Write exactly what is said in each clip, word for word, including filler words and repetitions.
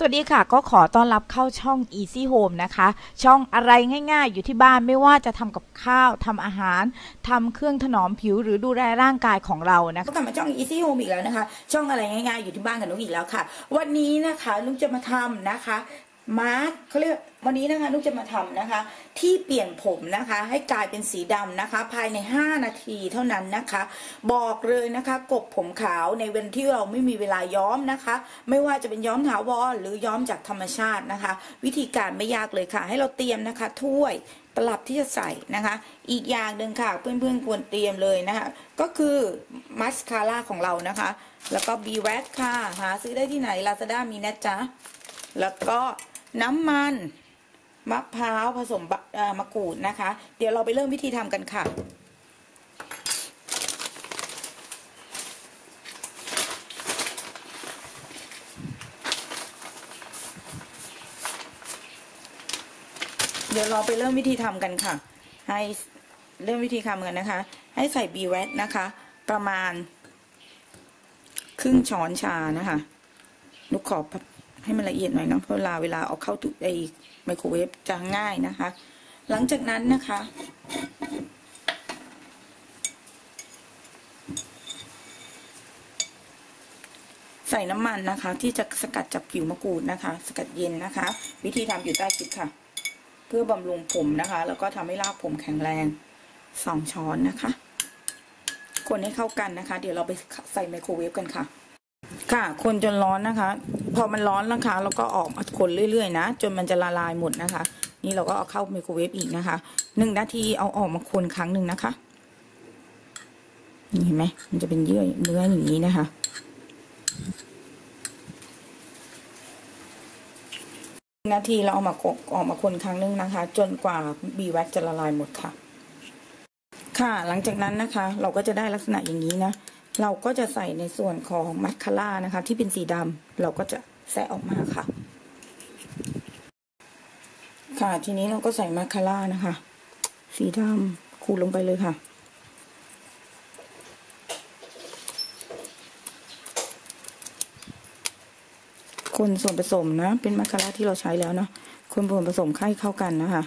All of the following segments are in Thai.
วัสดีค่ะก็ขอต้อนรับเข้าช่อง Easy Home นะคะช่องอะไรง่ายๆอยู่ที่บ้านไม่ว่าจะทำกับข้าวทำอาหารทำเครื่องถนอมผิวหรือดูแลร่างกายของเรานะคะก็กลับมาช่อง Easy Home อีกแล้วนะคะช่องอะไรง่ายๆอยู่ที่บ้านกับนุ๊กอีกแล้วค่ะวันนี้นะคะนุ๊กจะมาทำนะคะมาร์คเขาเรียกวันนี้นะคะนุ๊กจะมาทำนะคะที่เปลี่ยนผมนะคะให้กลายเป็นสีดำนะคะภายในห้านาทีเท่านั้นนะคะบอกเลยนะคะกบผมขาวในวันที่เราไม่มีเวลาย้อมนะคะไม่ว่าจะเป็นย้อมถาวรหรือย้อมจากธรรมชาตินะคะวิธีการไม่ยากเลยค่ะให้เราเตรียมนะคะถ้วยตลับที่จะใส่นะคะอีกอย่างหนึ่งค่ะเพื่อนๆควรเตรียมเลยนะคะก็คือมัสคาร่าของเรานะคะแล้วก็บีแว็กค่ะหาซื้อได้ที่ไหน ลาซาด้า มีนะจ๊ะแล้วก็น้ำมันมะพร้าวผสมมะกรูดนะคะเดี๋ยวเราไปเริ่มวิธีทำกันค่ะเดี๋ยวเราไปเริ่มวิธีทำกันค่ะให้เริ่มวิธีทำกันนะคะให้ใส่บีแว็กนะคะประมาณครึ่งช้อนชานะคะนุกขอให้มันละเอียดหน่อยเนาะเพราะเวลาเวลาเอาเข้าตู้ไอไมโครเวฟจะง่ายนะคะหลังจากนั้นนะคะใส่น้ำมันนะคะที่จะสกัดจากผิวมะกรูดนะคะสกัดเย็นนะคะวิธีทำอยู่ใต้คลิปค่ะเพื่อบำรุงผมนะคะแล้วก็ทำให้รากผมแข็งแรงสองช้อนนะคะคนให้เข้ากันนะคะเดี๋ยวเราไปใส่ไมโครเวฟกันค่ะค่ะคนจนร้อนนะคะพอมันร้อนนะคะเราก็ออกมาคนเรื่อยๆนะจนมันจะละลายหมดนะคะนี่เราก็เอาเข้าไมโครเวฟอีกนะคะหนึ่งนาทีเอาออกมาคนครั้งหนึ่งนะคะนี่เห็นไหมมันจะเป็นเยื่อเนื้ออย่างนี้นะคะนาทีเราเอามาออกมาคนครั้งหนึ่งนะคะจนกว่าบีแว็กจะละลายหมดค่ะค่ะหลังจากนั้นนะคะเราก็จะได้ลักษณะอย่างนี้นะเราก็จะใส่ในส่วนของมัสคาร่านะคะที่เป็นสีดำเราก็จะแซะออกมาค่ะค่ะทีนี้เราก็ใส่มัสคาร่านะคะสีดำขูดลงไปเลยค่ะคนส่วนผสมนะเป็นมัสคาร่าที่เราใช้แล้วเนาะคนส่วนผสมให้เข้ากันนะคะ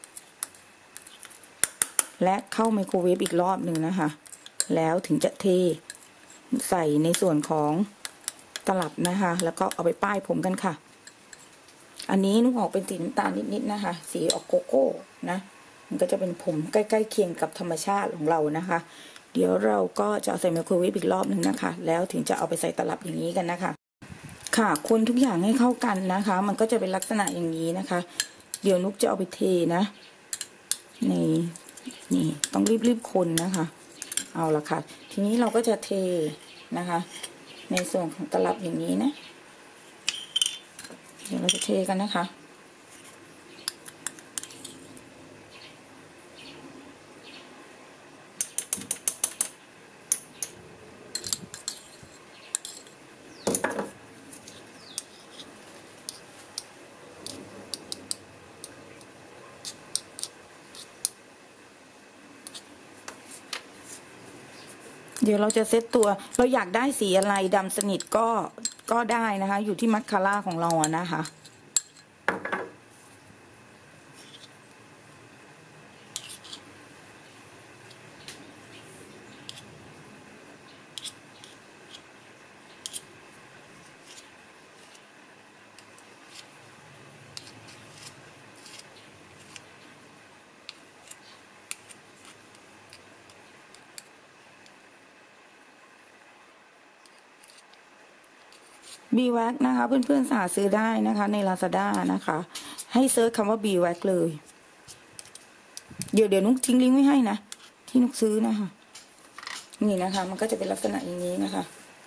และเข้าไมโครเวฟอีกรอบหนึ่งนะคะแล้วถึงจะเทใส่ในส่วนของตลับนะคะแล้วก็เอาไปป้ายผมกันค่ะอันนี้นุ๊กออกเป็นสีน้ำตาลนิดๆนะคะสีออกโกโก้นะมันก็จะเป็นผมใกล้ๆเคียงกับธรรมชาติของเรานะคะเดี๋ยวเราก็จะเอาใส่ไมโครเวฟอีกรอบหนึ่งนะคะแล้วถึงจะเอาไปใส่ตลับอย่างนี้กันนะคะค่ะคนทุกอย่างให้เข้ากันนะคะมันก็จะเป็นลักษณะอย่างนี้นะคะเดี๋ยวนุ๊กจะเอาไปเทนะนี่นี่ต้องรีบๆคนนะคะเอาละค่ะทีนี้เราก็จะเทนะคะในส่วนของตลับอย่างนี้นะเดี๋ยวเราจะเทกันนะคะเดี๋ยวเราจะเซตตัวเราอยากได้สีอะไรดำสนิทก็ก็ได้นะคะอยู่ที่มัสคาร่าของเราอะนะคะบีแว็กนะคะเพื่อนๆสามารถซื้อได้นะคะใน ลาซาด้า นะคะให้เซิร์ชคำว่าบีแว็กเลยเดี๋ยวเดี๋ยวนุ๊กทิ้งลิงก์ไว้ให้นะที่นุ๊กซื้อนะคะนี่นะคะมันก็จะเป็นลักษณะอย่างนี้นะคะ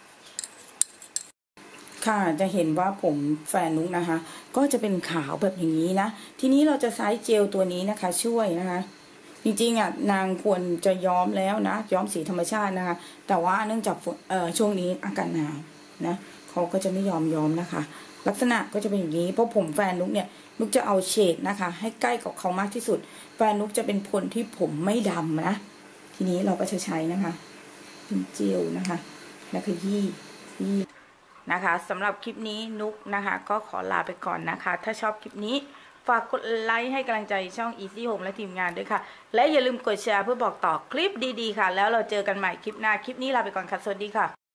ค่ะจะเห็นว่าผมแฟนนุ๊กนะคะก็จะเป็นขาวแบบอย่างนี้นะทีนี้เราจะใช้เจลตัวนี้นะคะช่วยนะคะจริงๆอ่ะนางควรจะย้อมแล้วนะย้อมสีธรรมชาตินะคะแต่ว่าเนื่องจากเอ่อช่วงนี้อากาศหนาวนะเขาก็จะไม่ยอมย้อมนะคะลักษณะก็จะเป็นอย่างนี้เพราะผมแฟนนุ๊กเนี่ยนุ๊กจะเอาเฉดนะคะให้ใกล้กับเขามากที่สุดแฟนนุ๊กจะเป็นคนที่ผมไม่ดำนะทีนี้เราก็จะใช้นะคะเป็นเจลนะคะแล้วก็ยี่ยี่นะคะสำหรับคลิปนี้นุกนะคะก็ขอลาไปก่อนนะคะถ้าชอบคลิปนี้ฝากกดไลค์ให้กำลังใจช่อง Easy Home และทีมงานด้วยค่ะและอย่าลืมกดแชร์เพื่อบอกต่อคลิปดีๆค่ะแล้วเราเจอกันใหม่คลิปหน้าคลิปนี้ลาไปก่อนค่ะสวัสดีค่ะ